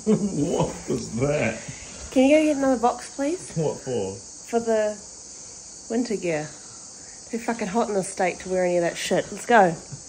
What was that? Can you go get another box, please? What for? For the winter gear. It's too fucking hot in this state to wear any of that shit. Let's go.